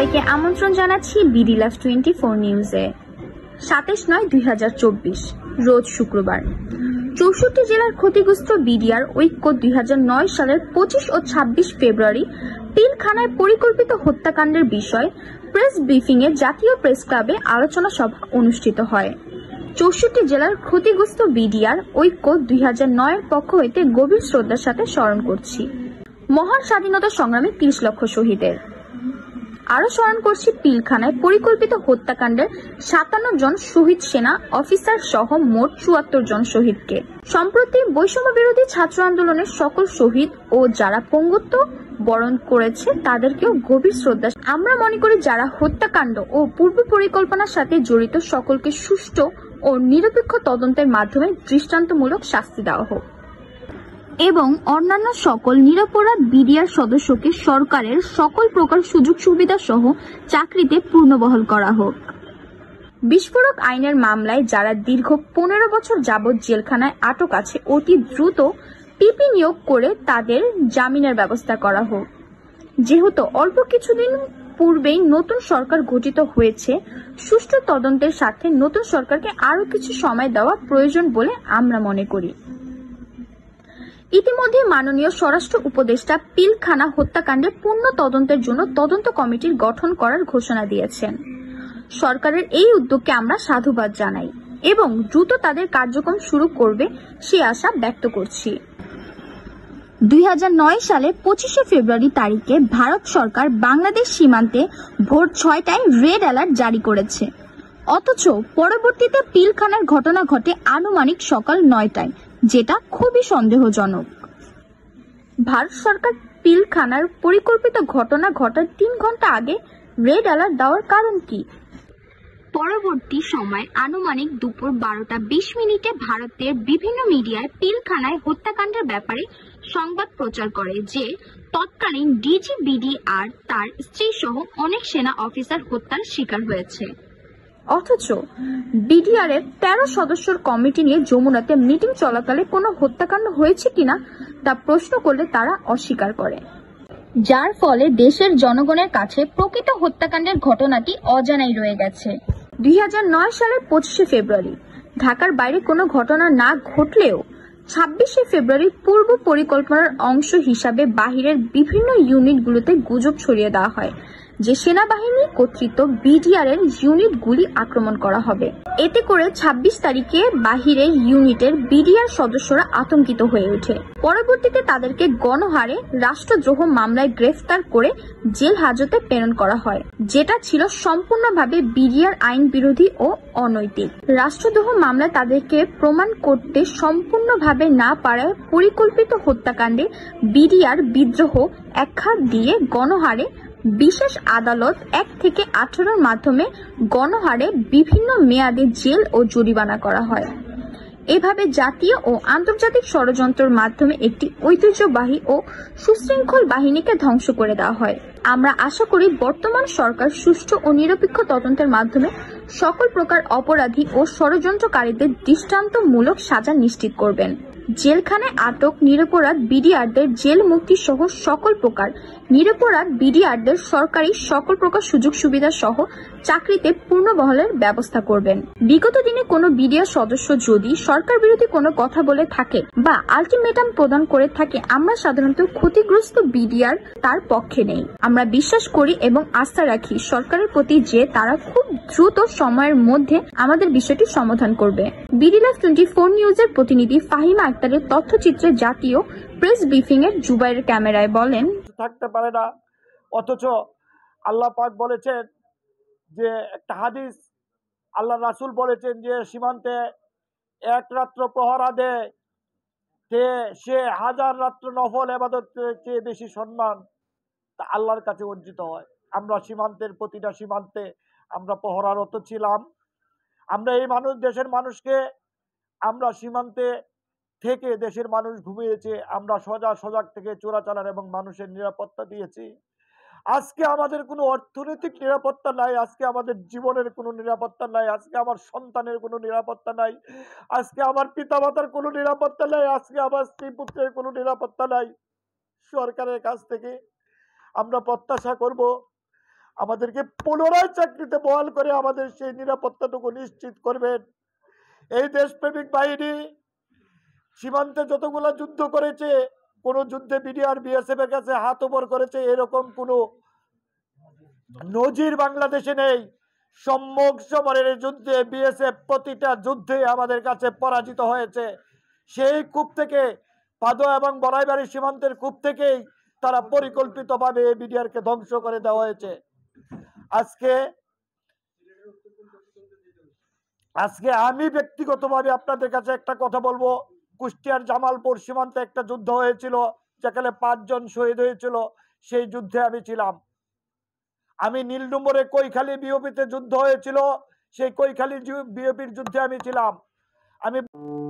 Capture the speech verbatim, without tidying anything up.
সবাইকে আমন্ত্রণ জানাচ্ছি বিডি লাইভ টোয়েন্টি ফোর নিউজে। সাতাশ নয় দুই হাজার চব্বিশ রোজ শুক্রবার। চৌষট্টি জেলার ক্ষতিগ্রস্ত বিডিআর ঐক্য দুই হাজার নয় সালের পঁচিশ ও ছাব্বিশ ফেব্রুয়ারি পিলখানায় পরিকল্পিত হত্যাকাণ্ডের বিষয়ে প্রেস ব্রিফিং এ জাতীয় প্রেস ক্লাবে আলোচনা সভা অনুষ্ঠিত হয়। চৌষট্টি জেলার ক্ষতিগ্রস্ত বিডিআর ঐক্য দুই হাজার নয় এর পক্ষ হইতে গভীর শ্রদ্ধার সাথে স্মরণ করছি মহান স্বাধীনতা সংগ্রামী ত্রিশ লক্ষ শহীদের। আরো স্মরণ করছি পিলখানায় পরিকল্পিত হত্যাকাণ্ডের সাতান্ন জন শহীদ সেনা অফিসার সহ মোট চুয়াত্তর জন শহীদকে। সম্প্রতি বৈষম্য বিরোধী ছাত্র আন্দোলনের সকল শহীদ ও যারা পঙ্গুত্ব বরণ করেছে তাদেরকেও গভীর শ্রদ্ধা। আমরা মনে করি যারা হত্যাকাণ্ড ও পূর্ব পরিকল্পনার সাথে জড়িত সকলকে সুষ্ঠু ও নিরপেক্ষ তদন্তের মাধ্যমে দৃষ্টান্তমূলক শাস্তি দেওয়া হোক এবং অন্যান্য সকল নিরপরাধ বিডিআর সদস্যকে সরকারের সকল প্রকার সুযোগ সুবিধা সহ চাকরিতে পূর্ণবহাল করা হোক। বিস্ফোরক আইনের মামলায় যারা দীর্ঘ পনেরো বছর যাবৎ জেলখানায় আটক আছে অতি দ্রুত পিপি নিয়োগ করে তাদের জামিনের ব্যবস্থা করা হোক। যেহেতু অল্প কিছুদিন পূর্বেই নতুন সরকার গঠিত হয়েছে, সুষ্ঠু তদন্তের সাথে নতুন সরকারকে আরো কিছু সময় দেওয়া প্রয়োজন বলে আমরা মনে করি। ইতিমধ্যে মাননীয় স্বরাষ্ট্র উপদেষ্টা পিলখানা হত্যাকাণ্ডের পূর্ণ তদন্তের জন্য তদন্ত কমিটির গঠন করার ঘোষণা দিয়েছেন। সরকারের এই উদ্যোগকে আমরা সাধুবাদ জানাই এবং দ্রুত তাদের কার্যক্রম শুরু করবে সে আশা ব্যক্ত করছি। দুই হাজার নয় সালে পঁচিশে ফেব্রুয়ারি তারিখে ভারত সরকার বাংলাদেশ সীমান্তে ভোর ছয়টায় রেড অ্যালার্ট জারি করেছে, অথচ পরবর্তীতে পিলখানার ঘটনা ঘটে আনুমানিক সকাল নয়টায়, যেটা খুবই সন্দেহজনক। ভারত সরকার পিলখানার পরিকল্পিত ঘটনা ঘটার তিন ঘন্টা আগে রেড অ্যালার্ট দেওয়ার কারণ কি? পরবর্তী সময় আনুমানিক দুপুর বারোটা বিশ মিনিটে ভারতের বিভিন্ন মিডিয়ায় পিলখানায় হত্যাকাণ্ডের ব্যাপারে সংবাদ প্রচার করে যে তৎকালীন ডিজি বিডিআর তার স্ত্রী সহ অনেক সেনা অফিসার হত্যার শিকার হয়েছে। অথচ বিডিআর এর তেরো সদস্যের কমিটি নিয়ে যমুনাতে মিটিং চলাকালে কোনো হত্যাকাণ্ড হয়েছে কিনা তা প্রশ্ন করলে তারা অস্বীকার করে, যার ফলে দেশের জনগণের কাছে প্রকৃত হত্যাকাণ্ডের ঘটনাটি অজানাই রয়ে গেছে। দুই হাজার নয় সালের পঁচিশে ফেব্রুয়ারি ঢাকার বাইরে কোনো ঘটনা না ঘটলেও ছাব্বিশে ফেব্রুয়ারি পূর্ব পরিকল্পনার অংশ হিসাবে বাহিরের বিভিন্ন ইউনিটগুলোতে গুজব ছড়িয়ে দেওয়া হয় যে সেনাবাহিনী কর্তৃক বিডিআর এর ইউনিটগুলি আক্রমণ করা হবে। এতে করে ছাব্বিশ তারিখে বাহিরের ইউনিটের বিডিআর সদস্যরা আতঙ্কিত হয়ে ওঠে। পরবর্তীতে তাদেরকে গণহারে রাষ্ট্রদ্রোহ মামলায় গ্রেফতার করে জেল হাজতে প্রেরণ করা হয়, যেটা ছিল সম্পূর্ণভাবে বিডিআর আইন বিরোধী ও অনৈতিক। রাষ্ট্রদ্রোহ মামলায় তাদেরকে প্রমাণ করতে সম্পূর্ণভাবে না পারায় পরিকল্পিত হত্যাকাণ্ডে বিডিআর বিদ্রোহ একখাত দিয়ে গণহারে বিশেষ আদালত এক থেকে আঠারোর মাধ্যমে গণহারে বিভিন্ন মেয়াদে জেল ও জরিমানা করা হয়। এভাবে জাতীয় ও আন্তর্জাতিক ষড়যন্ত্রের মাধ্যমে একটি ঐতিহ্যবাহী ও সুশৃঙ্খল বাহিনীকে ধ্বংস করে দেওয়া হয়। আমরা আশা করি বর্তমান সরকার সুষ্ঠু ও নিরপেক্ষ তদন্তের মাধ্যমে সকল প্রকার অপরাধী ও ষড়যন্ত্রকারীদের দৃষ্টান্তমূলক সাজা নিশ্চিত করবেন। জেলখানায় আটক নিরপরাধ বিডিআরদের জেল মুক্তি সহ সকল প্রকার নিরপরাধ বিডিআরদের সরকারি সকল প্রকার সুযোগ সুবিধা সহ চাকরিতে পূর্ণবহালের ব্যবস্থা করবেন। বিগত দিনে কোনো বিডিআর সদস্য যদি সরকার বিরোধী কোনো কথা বলে থাকে বা আলটিমেটাম প্রদান করে থাকে, আমরা সাধারণত ক্ষতিগ্রস্ত বিডিআর তার পক্ষে নেই। আমরা বিশ্বাস করি এবং আস্থা রাখি সরকারের প্রতি যে তারা খুব দ্রুত সময়ের মধ্যে আমাদের বিষয়টি সমাধান করবে। বিডি লাইভ টোয়েন্টি ফোর নিউজের প্রতিনিধি ফাহিমা আক্তারের তথ্যচিত্রে জাতীয় প্রেস ব্রিফিং এর জুবাইর ক্যামেরায় বলেন, থাকতে পারে না, অথচ আল্লাহ পাক বলেছেন যে একটা হাদিস, আল্লাহ রাসূল বলেছেন যে সীমান্তে এক রাত্র প্রহরা দেয় সে হাজার রাত্র নফল ইবাদত চেয়ে বেশি সম্মান তা আল্লাহর কাছে অর্জিত হয়। আমরা সীমান্তের প্রতিটা সীমান্তে আমরা প্রহরারত ছিলাম। আমরা এই মানুষ দেশের মানুষকে আমরা সীমান্তে থেকে দেশের মানুষ ঘুমিয়েছে, আমরা সজাগ সজাগ থেকে চোরাচালান এবং মানুষের নিরাপত্তা দিয়েছি। আজকে আমাদের কোনো অর্থনৈতিক নিরাপত্তা নাই, আজকে আমাদের জীবনের কোনো নিরাপত্তা নাই, আজকে আমার সন্তানের কোনো নিরাপত্তা নাই, আজকে আমার পিতামাতার কোনো নিরাপত্তা নাই, আজকে আমার স্ত্রী পুত্রের কোনো নিরাপত্তা নাই। সরকারের কাছ থেকে আমরা প্রত্যাশা করব আমাদেরকে পুনরায় চাকরিতে বহাল করে আমাদের সেই নিরাপত্তাটুকু নিশ্চিত করবেন। এই দেশপ্রেমিক বাহিনী সীমান্তে যতগুলো যুদ্ধ করেছে, কোন যুদ্ধে বিডিআর বিএসএফ এর কাছে হাত ওপর করেছে এরকম কোনো নজির বাংলাদেশে নেই। সম্মুখ সমরের যুদ্ধে বিএসএফ প্রতিটা যুদ্ধে আমাদের কাছে পরাজিত হয়েছে। সেই কূপ থেকে পাদো এবং বড়াইবাড়ি সীমান্তের কূপ থেকেই তারা পরিকল্পিতভাবে বিডিআর কে ধ্বংস করে দেওয়া হয়েছে। আজকে আজকে আমি ব্যক্তিগতভাবে আপনাদের কাছে একটা কথা বলবো, কুষ্টিয়ার জামালপুর সীমান্তে একটা যুদ্ধ হয়েছিল যেখানে পাঁচজন শহীদ হয়েছিল, সেই যুদ্ধে আমি ছিলাম। আমি নীল নম্বরে কৈখালী বিওপিতে যুদ্ধ হয়েছিল, সেই কৈখালী বিওপির যুদ্ধে আমি ছিলাম। আমি